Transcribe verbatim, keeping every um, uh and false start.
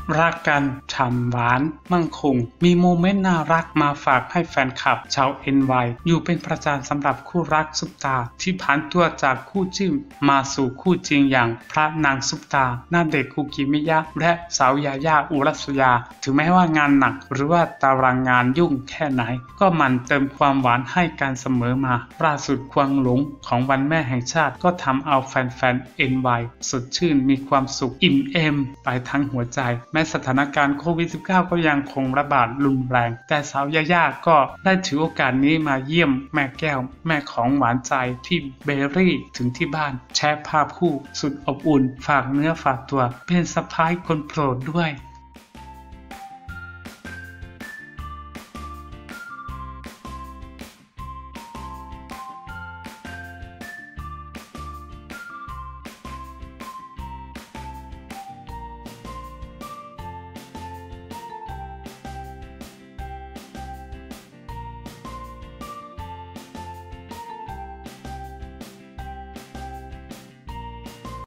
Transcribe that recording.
รักกันฉ่ำหวานมั่งคงมีโมเมนต์น่ารักมาฝากให้แฟนคลับชาว เอ็น วาย อยู่เป็นประจำสำหรับคู่รักซุปตาที่ผ่านตัวจากคู่จิ้นมาสู่คู่จริงอย่างพระนางซุปตาณเดชน์ คุกิมิยะและสาวยาย่าอุรัสยาถึงแม้ว่างานหนักหรือว่าตารางงานยุ่งแค่ไหนก็หมั่นเติมความหวานให้กันเสมอมาล่าสุดควงหลงของวันแม่แห่งชาติก็ทำเอาแฟนๆ เอ็น วาย สดชื่นมีความสุขอิ่มเอมไปทั้งหัวใจแม้สถานการณ์โควิด สิบเก้า ก็ยังคงระบาดรุนแรงแต่สาวยาย่าก็ได้ถือโอกาสนี้มาเยี่ยมแม่แก้วแม่ของหวานใจพี่เบอรี่ถึงที่บ้านแชร์ภาพคู่สุดอบอุ่นฝากเนื้อฝากตัวเป็นสะพ้ายคนโปรดด้วย